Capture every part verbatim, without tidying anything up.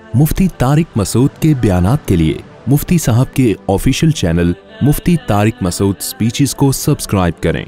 मुफ्ती तारिक मसूद के बयानात के लिए मुफ्ती साहब के official channel Mufti Tariq Masood speeches को सब्सक्राइब करें।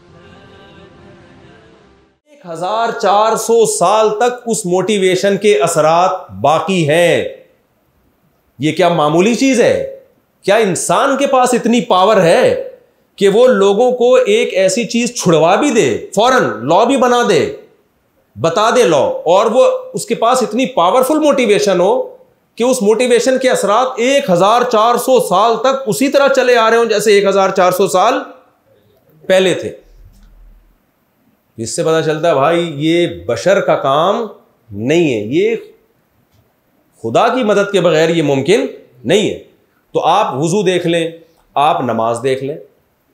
एक हजार चार सौ साल तक उस मोटिवेशन के असरात बाकी हैं। ये क्या मामूली चीज है? क्या इंसान के पास इतनी पावर है कि वो लोगों को एक ऐसी चीज छुड़वा भी दे, फौरन लॉ भी बना दे, बता दे लॉ, और वो उसके पास इतनी पावरफुल मोटिवेशन हो कि उस मोटिवेशन के असरात एक हजार चार सौ साल तक उसी तरह चले आ रहे हो जैसे एक हजार चार सौ साल पहले थे। इससे पता चलता है भाई ये बशर का काम नहीं है, ये खुदा की मदद के बगैर ये मुमकिन नहीं है। तो आप वुजू देख लें, आप नमाज देख लें।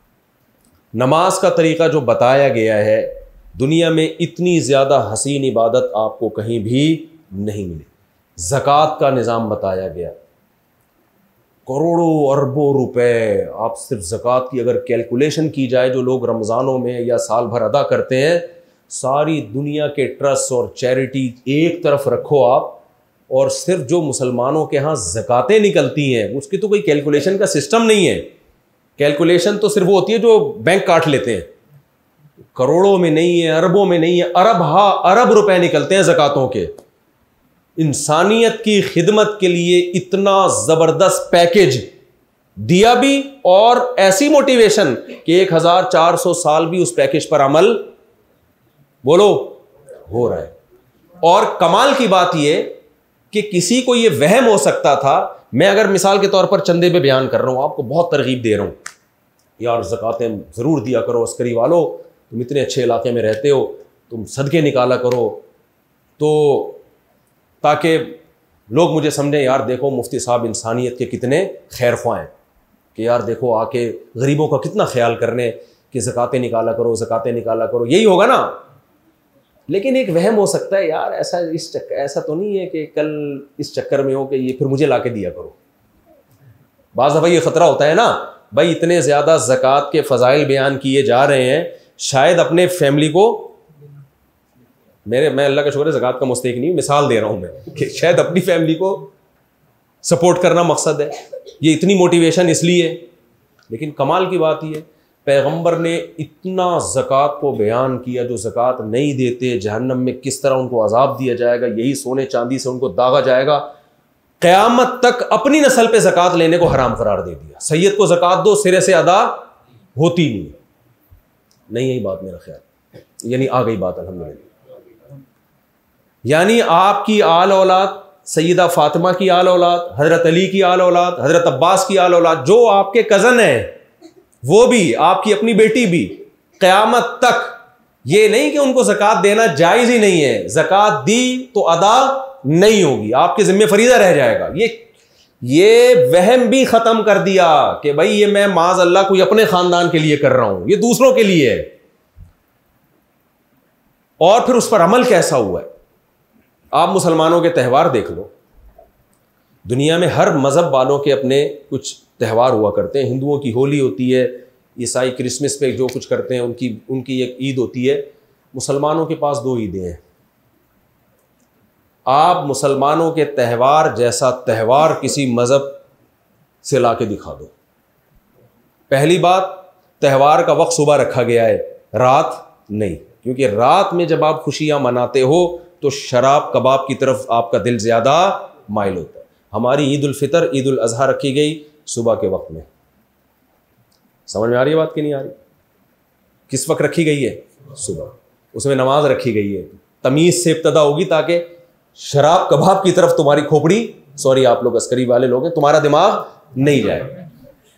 नमाज का तरीका जो बताया गया है, दुनिया में इतनी ज़्यादा हसीन इबादत आपको कहीं भी नहीं मिली। ज़कात का निज़ाम बताया गया, करोड़ों अरबों रुपए आप सिर्फ ज़कात की अगर कैलकुलेशन की जाए, जो लोग रमज़ानों में या साल भर अदा करते हैं, सारी दुनिया के ट्रस्ट और चैरिटी एक तरफ रखो आप, और सिर्फ जो मुसलमानों के यहाँ ज़कातें निकलती हैं उसकी तो कोई कैलकुलेशन का सिस्टम नहीं है। कैलकुलेशन तो सिर्फ वो होती है जो बैंक काट लेते हैं। करोड़ों में नहीं है, अरबों में नहीं है, अरब हा अरब रुपए निकलते हैं ज़कातों के। इंसानियत की खिदमत के लिए इतना ज़बरदस्त पैकेज दिया भी, और ऐसी मोटिवेशन कि एक हजार चार सौ साल भी उस पैकेज पर अमल बोलो हो रहा है। और कमाल की बात यह कि किसी को यह वहम हो सकता था, मैं अगर मिसाल के तौर पर चंदे पे बयान कर रहा हूं, आपको बहुत तरगीब दे रहा हूं, यार ज़कातें ज़रूर दिया करो, अस्करी वालों तुम इतने अच्छे इलाके में रहते हो, तुम सदके निकाला करो, तो ताकि लोग मुझे समझें यार देखो मुफ्ती साहब इंसानियत के कितने खैर ख्वाह हैं, कि यार देखो आके गरीबों का कितना ख्याल करने कि ज़कातें निकाला करो, ज़कातें निकाला करो, यही होगा ना। लेकिन एक वहम हो सकता है यार ऐसा इस चक्कर ऐसा तो नहीं है कि कल इस चक्कर में हो कि ये फिर मुझे लाके दिया करो। बाज़ दफ़ा ये ख़तरा होता है ना भाई, इतने ज़्यादा ज़कात के फ़ज़ाइल बयान किए जा रहे हैं, शायद अपने फैमिली को, मेरे मैं अल्लाह का शुक्र है ज़कात का मुस्तहिक नहीं, मिसाल दे रहा हूँ मैं कि शायद अपनी फैमिली को सपोर्ट करना मकसद है, ये इतनी मोटिवेशन इसलिए। लेकिन कमाल की बात ये, पैगंबर ने इतना ज़कात को बयान किया, जो ज़कात नहीं देते जहन्नम में किस तरह उनको अजाब दिया जाएगा, यही सोने चांदी से उनको दागा जाएगा। क़यामत तक अपनी नस्ल पे ज़कात लेने को हराम करार दे दिया। सैयद को ज़कात दो, सिरे से अदा होती नहीं नहीं यही बात मेरा ख्याल, यानी आ गई बात अल्हम्दुलिल्लाह। यानी आपकी आल औलाद, सैयदा फातिमा की आल औलाद, हज़रत अली की आल औलाद, हज़रत अब्बास की आल औलाद, जो आपके कज़न हैं वो भी, आपकी अपनी बेटी भी, क़यामत तक ये नहीं कि उनको ज़कात देना जायज़ ही नहीं है, ज़कात दी तो अदा नहीं होगी, आपके ज़िम्मे फरीज़ा रह जाएगा। ये ये वहम भी ख़त्म कर दिया कि भाई ये मैं माज़ अल्लाह कोई अपने ख़ानदान के लिए कर रहा हूं, ये दूसरों के लिए है। और फिर उस पर अमल कैसा हुआ है? आप मुसलमानों के त्यौहार देख लो, दुनिया में हर मज़हब वालों के अपने कुछ त्यौहार हुआ करते हैं। हिंदुओं की होली होती है, ईसाई क्रिसमस पे जो कुछ करते हैं उनकी उनकी एक ईद होती है। मुसलमानों के पास दो ईदें हैं। आप मुसलमानों के त्यौहार जैसा त्यौहार किसी मज़हब से ला के दिखा दो। पहली बात, त्यौहार का वक्त सुबह रखा गया है, रात नहीं, क्योंकि रात में जब आप खुशियां मनाते हो तो शराब कबाब की तरफ आपका दिल ज़्यादा माइल होता है। हमारी ईद उल फितर, ईद उल अज़हा रखी गई सुबह के वक्त में। समझ में आ रही है बात कि नहीं आ रही? किस वक्त रखी गई है? सुबह। उसमें नमाज रखी गई है, तमीज़ से इब्तदा होगी ताकि शराब कबाब की तरफ तुम्हारी खोपड़ी, सॉरी आप लोग अस्करी वाले लोग हैं, तुम्हारा दिमाग नहीं जाए।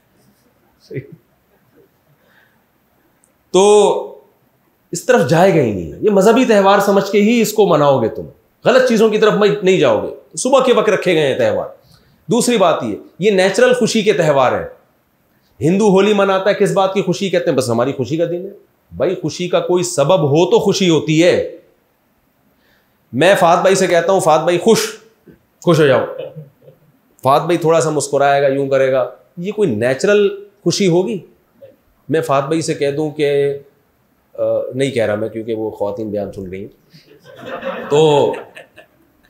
तो इस तरफ जाएगा ही नहीं। ये मजहबी त्यौहार समझ के ही इसको मनाओगे, तुम गलत चीज़ों की तरफ नहीं जाओगे। सुबह के वक्त रखे गए हैं त्यौहार। दूसरी बात ये ये नेचुरल खुशी के त्यौहार हैं। हिंदू होली मनाता है, किस बात की खुशी? कहते हैं बस हमारी खुशी का दिन है। भाई खुशी का कोई सबब हो तो खुशी होती है। मैं फात भाई से कहता हूं, फात भाई खुश खुश हो जाओ, फात भाई थोड़ा सा मुस्कुराएगा, यूं करेगा, ये कोई नेचुरल खुशी होगी? मैं फात भाई से कह दूं कि नहीं कह रहा मैं, क्योंकि वो ख्वातीन बयान सुन रही हैं, तो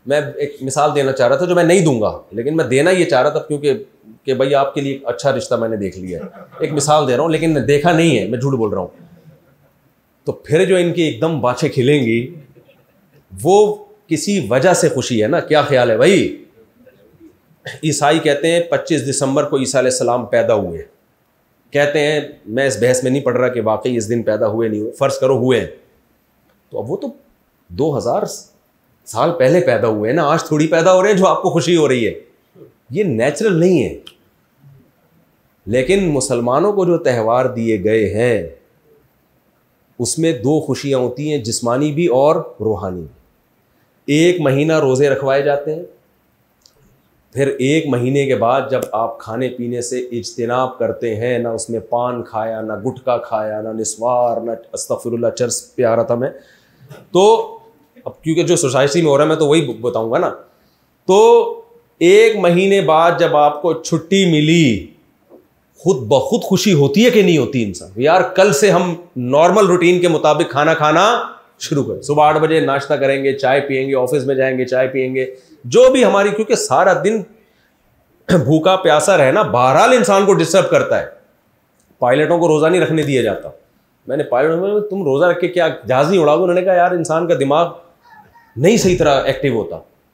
मैं एक मिसाल देना चाह रहा था जो मैं नहीं दूंगा, लेकिन मैं देना ये चाह रहा था क्योंकि कि भाई आपके लिए अच्छा रिश्ता मैंने देख लिया है, एक मिसाल दे रहा हूँ, लेकिन देखा नहीं है, मैं झूठ बोल रहा हूँ। तो फिर जो इनकी एकदम बाछें खिलेंगी वो किसी वजह से खुशी है ना। क्या ख्याल है भाई? ईसाई कहते हैं पच्चीस दिसंबर को ईसा अलैहिस्सलाम पैदा हुए, कहते हैं, मैं इस बहस में नहीं पढ़ रहा कि वाकई इस दिन पैदा हुए नहीं हुए, फ़र्ज़ करो हुए हैं, तो अब वो तो दो हज़ार साल पहले पैदा हुए हैं ना, आज थोड़ी पैदा हो रहे हैं जो आपको खुशी हो रही है, ये नेचुरल नहीं है। लेकिन मुसलमानों को जो त्यौहार दिए गए हैं उसमें दो खुशियां होती हैं, जिस्मानी भी और रूहानी भी। एक महीना रोज़े रखवाए जाते हैं, फिर एक महीने के बाद जब आप खाने पीने से इज्तिनाब करते हैं, ना उसमें पान खाया, ना गुटखा खाया, ना निस्वार, ना अस्तगफिरुल्लाह चर्च पे आ रहा था मैं, तो अब क्योंकि जो सोसाइटी में हो रहा है मैं तो वही बताऊंगा ना। तो एक महीने बाद जब आपको छुट्टी मिली, खुद ब खुद खुशी होती है कि नहीं होती इंसान? यार कल से हम नॉर्मल रूटीन के मुताबिक खाना खाना शुरू करें, सुबह आठ बजे नाश्ता करेंगे, चाय पियेंगे, ऑफिस में जाएंगे चाय पियेंगे, जो भी हमारी, क्योंकि सारा दिन भूखा प्यासा रहना बहरहाल इंसान को डिस्टर्ब करता है। पायलटों को रोज़ा नहीं रखने दिया जाता। मैंने पायलट में, तुम रोज़ा रख के क्या जहाज़ नहीं उड़ाओगे? उन्होंने कहा यार इंसान का दिमाग नहीं सही तरह एक्टिव होता।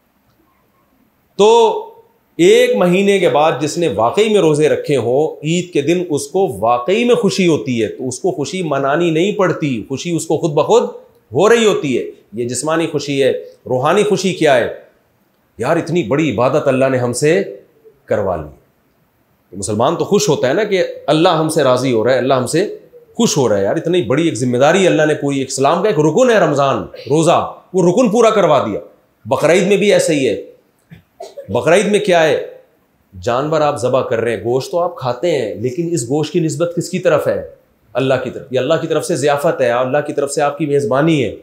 तो एक महीने के बाद जिसने वाकई में रोज़े रखे हो, ईद के दिन उसको वाकई में खुशी होती है, तो उसको खुशी मनानी नहीं पड़ती, खुशी उसको खुद ब खुद हो रही होती है। ये जिस्मानी खुशी है। रूहानी खुशी क्या है? यार इतनी बड़ी इबादत अल्लाह ने हमसे करवा ली। तो मुसलमान तो खुश होता है ना कि अल्लाह हमसे राज़ी हो रहा है, अल्लाह हमसे खुश हो रहा है। यार इतनी बड़ी एक जिम्मेदारी अल्लाह ने पूरी, इस्लाम का एक रुकन है रमज़ान, रोज़ा, वो रुकन पूरा करवा दिया। बकरीद में भी ऐसे ही है। बकरीद में क्या है? जानवर आप ज़बह कर रहे हैं, गोश्त तो आप खाते हैं, लेकिन इस गोश्त की निस्बत किसकी तरफ है? अल्लाह की तरफ। ये अल्लाह की तरफ से ज़ियाफ़त है, अल्लाह की तरफ से आपकी मेज़बानी है,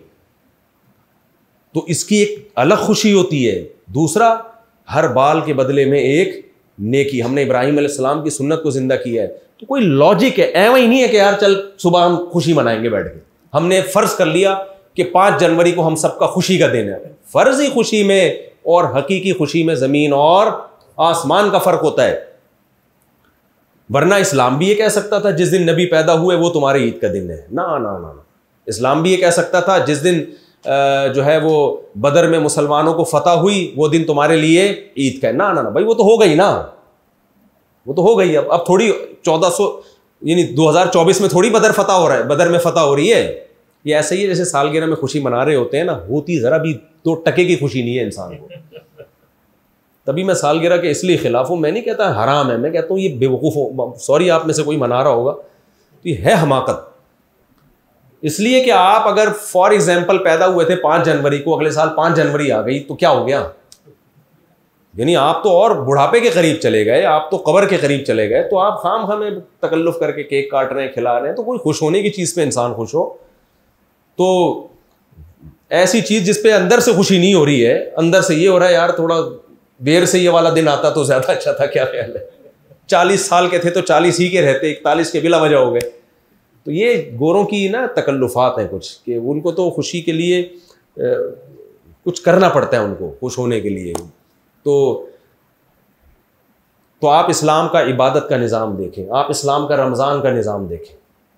तो इसकी एक अलग खुशी होती है। दूसरा, हर बाल के बदले में एक नेकी। हमने इब्राहिम अलैहिस्सलाम की सुन्नत को जिंदा किया है, तो कोई लॉजिक है, ऐसा ही नहीं है कि यार चल सुबह हम खुशी मनाएंगे बैठ के। हमने फ़र्ज़ कर लिया कि पाँच जनवरी को हम सबका खुशी का दिन है। फ़र्ज़ी खुशी में और हकीकी खुशी में ज़मीन और आसमान का फ़र्क होता है। वरना इस्लाम भी ये कह सकता था जिस दिन नबी पैदा हुए वो तुम्हारे ईद का दिन है। ना ना ना ना, इस्लाम भी ये कह सकता था जिस दिन जो है वो बदर में मुसलमानों को फतह हुई वो दिन तुम्हारे लिए ईद का है। ना ना ना भाई, वो तो हो गई ना, वो तो हो गई। अब अब थोड़ी चौदह सौ यानी दो हज़ार चौबीस में थोड़ी बदर फतह हो रहा है, बदर में फतह हो रही है। ये ऐसे ही है जैसे सालगिरह में खुशी मना रहे होते हैं ना, होती ज़रा भी दो टके की खुशी नहीं है इंसान को। तभी मैं सालगिरह के इसलिए खिलाफ हूँ। मैं नहीं कहता हराम है, मैं कहता हूँ ये बेवकूफ़, सॉरी आप में से कोई मना रहा होगा तो ये है हमाकत। इसलिए कि आप अगर फॉर एग्जाम्पल पैदा हुए थे पाँच जनवरी को, अगले साल पाँच जनवरी आ गई तो क्या हो गया? यानी आप तो और बुढ़ापे के करीब चले गए, आप तो कब्र के करीब चले गए। तो आप खाम खाम तकल्लुफ़ करके केक काट रहे हैं, खिला रहे हैं, तो कोई खुश होने की चीज़ पे इंसान खुश हो। तो ऐसी चीज़ जिस पे अंदर से खुशी नहीं हो रही है, अंदर से ये हो रहा है यार थोड़ा देर से ये वाला दिन आता तो ज़्यादा अच्छा था, क्या ख्याल है? चालीस साल के थे तो चालीस ही के रहते, इकतालीस के बिला वजह हो गए। तो ये गोरों की ना तकल्लुफ़ात हैं कुछ, कि उनको तो खुशी के लिए ए, कुछ करना पड़ता है उनको खुश होने के लिए। तो तो आप इस्लाम का इबादत का निज़ाम देखें, आप इस्लाम का रमज़ान का निज़ाम देखें।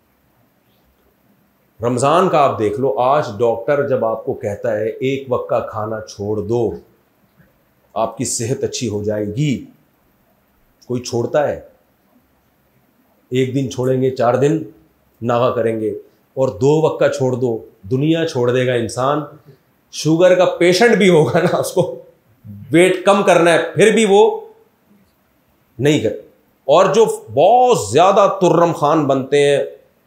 रमज़ान का आप देख लो, आज डॉक्टर जब आपको कहता है एक वक्त का खाना छोड़ दो आपकी सेहत अच्छी हो जाएगी, कोई छोड़ता है? एक दिन छोड़ेंगे, चार दिन नागा करेंगे, और दो वक्त का छोड़ दो, दुनिया छोड़ देगा इंसान। शुगर का पेशेंट भी होगा ना, उसको वेट कम करना है फिर भी वो नहीं कर। और जो बहुत ज़्यादा तुर्रम खान बनते हैं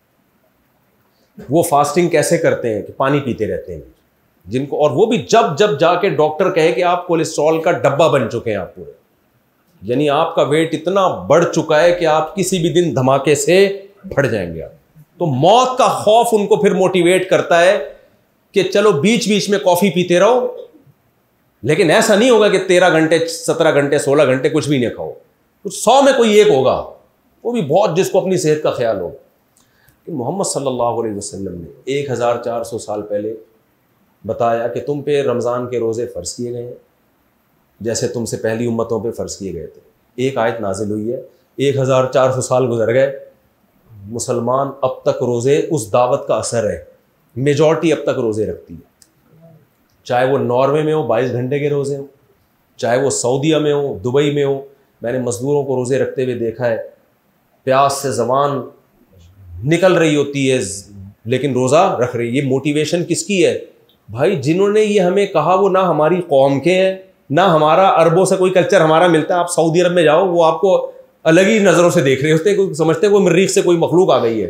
वो फास्टिंग कैसे करते हैं कि पानी पीते रहते हैं जिनको, और वो भी जब जब जाके डॉक्टर कहे कि आप कोलेस्ट्रॉल का डब्बा बन चुके हैं आप पूरे, यानी आपका वेट इतना बढ़ चुका है कि आप किसी भी दिन धमाके से फट जाएंगे आप। तो मौत का खौफ उनको फिर मोटिवेट करता है कि चलो बीच बीच में कॉफ़ी पीते रहो, लेकिन ऐसा नहीं होगा कि तेरह घंटे सत्रह घंटे सोलह घंटे कुछ भी नहीं खाओ। कुछ सौ में कोई एक होगा, वो भी बहुत, जिसको अपनी सेहत का ख्याल हो। मोहम्मद सल्लल्लाहु अलैहि वसल्लम ने एक हज़ार चार सौ साल पहले बताया कि तुम पे रमज़ान के रोज़े फ़र्ज़ किए गए हैं, जैसे तुमसे पहली उम्मतों पे फ़र्ज़ किए गए थे। एक आयत नाजिल हुई है, एक हज़ार चार सौ साल गुजर गए, मुसलमान अब तक रोज़े, उस दावत का असर है, मेजॉरिटी अब तक रोज़े रखती है। चाहे वो नॉर्वे में हो बाईस घंटे के रोज़े हो, चाहे वो सऊदीया में हो, दुबई में हो। मैंने मज़दूरों को रोज़े रखते हुए देखा है, प्यास से ज़बान निकल रही होती है लेकिन रोज़ा रख रही है। ये मोटिवेशन किसकी है भाई? जिन्होंने ये हमें कहा वो ना हमारी कौम के हैं, ना हमारा अरबों से कोई कल्चर हमारा मिलता है। आप सऊदी अरब में जाओ, वो आपको अलग ही नज़रों से देख रहे होते हैं, समझते हैं कोई मरीख से कोई मखलूक आ गई है।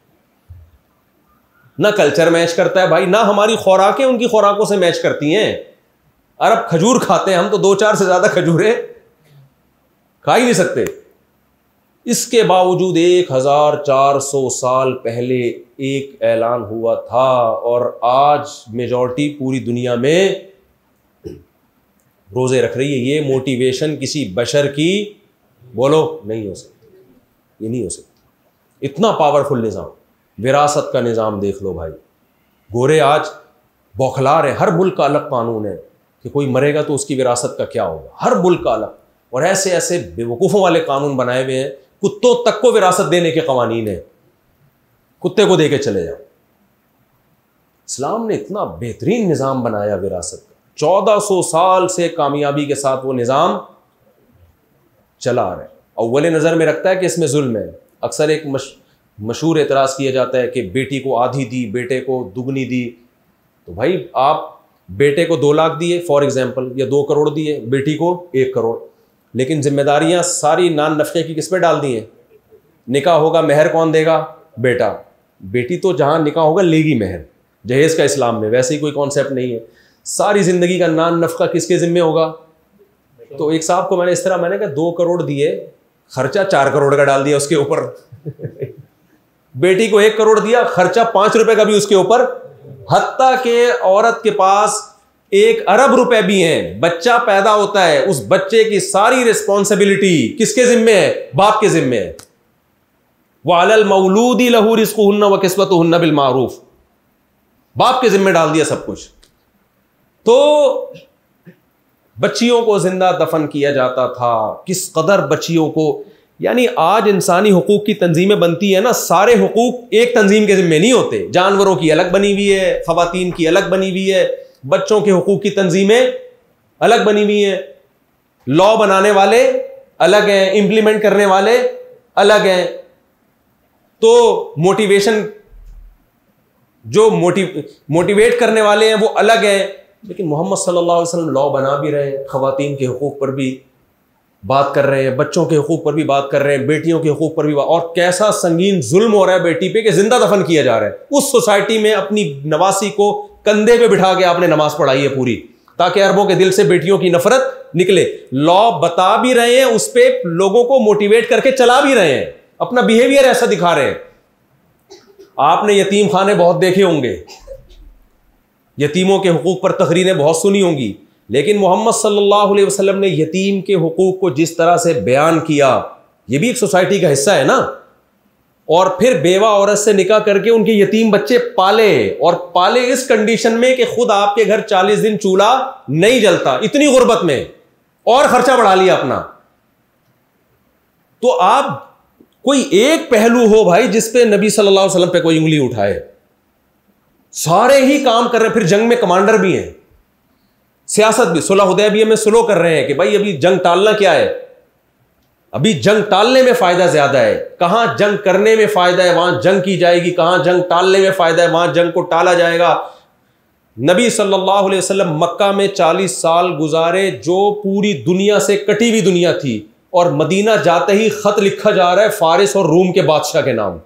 ना कल्चर मैच करता है भाई, ना हमारी खुराकें उनकी खुराकों से मैच करती हैं। अरब खजूर खाते हैं, हम तो दो चार से ज़्यादा खजूरें खा ही नहीं सकते। इसके बावजूद एक हज़ार चार सौ साल पहले एक ऐलान हुआ था और आज मेजॉरिटी पूरी दुनिया में रोज़े रख रही है। ये मोटिवेशन किसी बशर की बोलो नहीं हो सकती, ये नहीं हो सकती। इतना पावरफुल निज़ाम, विरासत का निज़ाम देख लो भाई। गोरे आज बौखला रहे, हर मुल्क का अलग कानून है कि कोई मरेगा तो उसकी विरासत का क्या होगा, हर मुल्क का अलग। और ऐसे ऐसे बेवकूफ़ों वाले कानून बनाए हुए हैं, कुत्तों तक को विरासत देने के कवानीन है, कुत्ते को दे के चले जाओ। इस्लाम ने इतना बेहतरीन निज़ाम बनाया विरासत का, चौदह सौ साल से कामयाबी के साथ वो निज़ाम चला आ रहा है। अव्वल नज़र में रखता है कि इसमें जुल्म है। अक्सर एक मश, मशहूर एतराज़ किया जाता है कि बेटी को आधी दी, बेटे को दुगनी दी। तो भाई आप बेटे को दो लाख दिए फॉर एग्जाम्पल, या दो करोड़ दिए, बेटी को एक करोड़, लेकिन जिम्मेदारियां सारी नान नफ़े की किस पे डाल दी हैं? निकाह होगा, महर कौन देगा? बेटा। बेटी तो जहां निकाह होगा लेगी महर, जहेज़ का इस्लाम में वैसे ही कोई कॉन्सेप्ट नहीं है। सारी ज़िंदगी का नान नफ़का किसके ज़िम्मे होगा? तो एक साहब को मैंने इस तरह, मैंने कहा दो करोड़ दिए, खर्चा चार करोड़ का डाल दिया उसके ऊपर। बेटी को एक करोड़ दिया, खर्चा पाँच रुपए का भी उसके ऊपर, हत्ता के औरत के पास एक अरब रुपए भी हैं, बच्चा पैदा होता है, उस बच्चे की सारी रिस्पॉन्सिबिलिटी किसके जिम्मे है? बाप के जिम्मे है। वअलल मौलूदी लहू रिज़्क़ुहुन्ना व किस्वतुहुन्ना बिल मारूफ, बाप के जिम्मे डाल दिया सब कुछ। तो बच्चियों को जिंदा दफन किया जाता था, किस कदर बच्चियों को, यानी आज इंसानी हुकूक की तंजीमें बनती है ना, सारे हुकूक एक तंजीम के जिम्मे नहीं होते। जानवरों की अलग बनी हुई है, खवातीन की अलग बनी हुई है, बच्चों के हुकूक की तंजीमें अलग बनी हुई हैं, लॉ बनाने वाले अलग हैं, इंप्लीमेंट करने वाले अलग हैं। तो मोटिवेशन, जो मोटिव मोटिवेट करने वाले हैं वो अलग हैं। लेकिन मोहम्मद सल्लल्लाहु अलैहि वसल्लम लॉ बना भी रहे हैं, खवातीन के हुकूक पर भी बात कर रहे हैं, बच्चों के हुकूक पर भी बात कर रहे हैं, बेटियों के हुकूक पर भी बात। और कैसा संगीन जुल्म हो रहा है बेटी पे कि जिंदा दफन किया जा रहा है। उस सोसाइटी में अपनी नवासी को कंधे पे बिठा के आपने नमाज पढ़ाई है पूरी, ताकि अरबों के दिल से बेटियों की नफरत निकले। लॉ बता भी रहे हैं, उस पर लोगों को मोटिवेट करके चला भी रहे हैं, अपना बिहेवियर ऐसा दिखा रहे हैं। आपने यतीम खाने बहुत देखे होंगे, यतीमों के हुकूक पर तकरीरें बहुत सुनी होंगी, लेकिन मोहम्मद सल्लल्लाहु अलैहि वसल्लम ने यतीम के हुकूक को जिस तरह से बयान किया, यह भी एक सोसाइटी का हिस्सा है ना। और फिर बेवा औरत से निकाह करके उनके यतीम बच्चे पाले, और पाले इस कंडीशन में कि खुद आपके घर चालीस दिन चूल्हा नहीं जलता, इतनी गुर्बत में, और खर्चा बढ़ा लिया अपना। तो आप कोई एक पहलू हो भाई जिस पे नबी सल्लल्लाहु अलैहि वसल्लम पे कोई उंगली उठाए, सारे ही काम कर रहे हैं। फिर जंग में कमांडर भी हैं, सियासत भी, सुलह हुदैबिया में सुलह कर रहे हैं कि भाई अभी जंग टालना क्या है, अभी जंग टालने में फायदा ज्यादा है। कहां जंग करने में फायदा है वहां जंग की जाएगी, कहां जंग टालने में फायदा है वहां जंग को टाला जाएगा। नबी सल्लल्लाहु अलैहि वसल्लम मक्का में चालीस साल गुजारे, जो पूरी दुनिया से कटी हुई दुनिया थी, और मदीना जाते ही खत लिखा जा रहा है फारिस और रूम के बादशाह के नाम।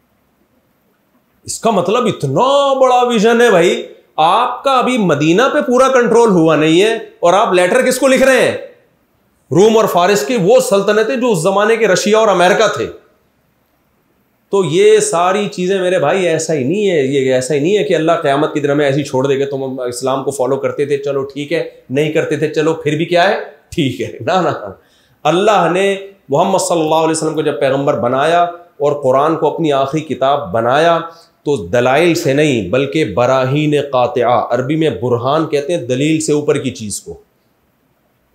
इसका मतलब इतना बड़ा विजन है भाई। आपका अभी मदीना पे पूरा कंट्रोल हुआ नहीं है, और आप लेटर किसको लिख रहे हैं? रूम और फारिस की वो सल्तनतें जो उस जमाने के रशिया और अमेरिका थे। तो ये सारी चीजें मेरे भाई ऐसा ही नहीं है, ये ऐसा ही नहीं है कि अल्लाह क़यामत की दिन हमें ऐसी छोड़ देगा। तुम इस्लाम को फॉलो करते थे चलो ठीक है, नहीं करते थे चलो फिर भी क्या है ठीक है, ना ना। अल्लाह ने मोहम्मद सल्लल्लाहु अलैहि वसल्लम को जब पैगंबर बनाया और कुरान को अपनी आखिरी किताब बनाया, तो दलाइल से नहीं बल्कि बराहीन कातिआ, अरबी में बुरहान कहते हैं दलील से ऊपर की चीज को।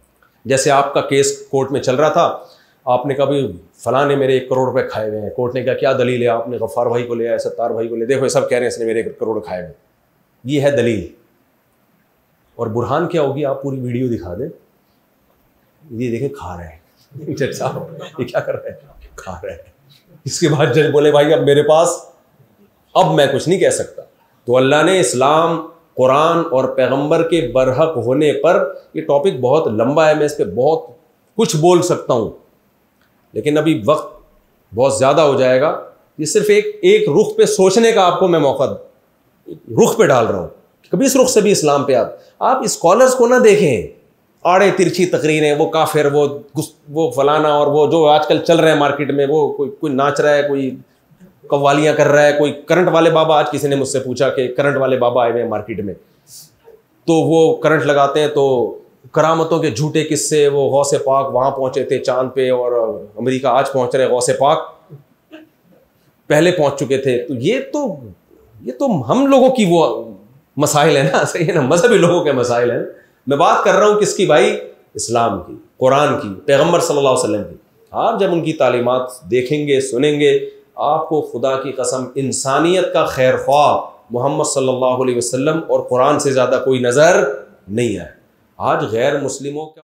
जैसे आपका केस कोर्ट में चल रहा था, आपने कहा भाई फलां ने मेरे एक करोड़ रुपए खाए हुए हैं, कोर्ट ने कहा क्या दलील है, आपने गफ्फार भाई को ले आया, सत्तार भाई को ले, देखो ये सब कह रहे हैं इसने मेरे एक करोड़ खाए हुए, ये है दलील। और बुरहान क्या होगी, आप पूरी वीडियो दिखा दें, ये देखें खा रहे हैं जज साहब, ये क्या कर रहे हैं, खा रहे हैं। इसके बाद जज बोले भाई अब मेरे पास, अब मैं कुछ नहीं कह सकता। तो अल्लाह ने इस्लाम, कुरान और पैगंबर के बरहक होने पर, ये टॉपिक बहुत लंबा है, मैं इस पर बहुत कुछ बोल सकता हूँ, लेकिन अभी वक्त बहुत ज़्यादा हो जाएगा। ये सिर्फ एक एक रुख पे सोचने का आपको मैं मौका रुख पे डाल रहा हूँ, कभी इस रुख से भी इस्लाम पे आप आप स्कॉलर्स को ना देखें, आड़े तिरछी तकरीरें, वो काफिर, वो वो फलाना, और वो जो आजकल चल रहे हैं मार्केट में, वो कोई कोई नाच रहा है, कोई कव्वालियाँ कर रहा है, कोई करंट वाले बाबा, आज किसी ने मुझसे पूछा कि करंट वाले बाबा आए हुए हैं मार्केट में, तो वो करंट लगाते हैं, तो करामतों के झूठे किस्से, वो गौसे पाक वहाँ पहुँचे थे चांद पे, और अमेरिका आज पहुँच रहे, गौसे पाक पहले पहुँच चुके थे। तो ये तो ये तो हम लोगों की वो मसाइल है ना, सही है ना, मजहबी लोगों के मसाइल हैं। मैं बात कर रहा हूँ किसकी भाई, इस्लाम की, कुरान की, पैगंबर सल्लल्लाहु अलैहि वसल्लम की। आप जब उनकी तालीमात देखेंगे, सुनेंगे, आपको खुदा की कसम इंसानियत का खैर ख्वाह मोहम्मद सल्लल्लाहु अलैहि वसल्लम और कुरान से ज़्यादा कोई नज़र नहीं आए। आज गैर मुस्लिमों का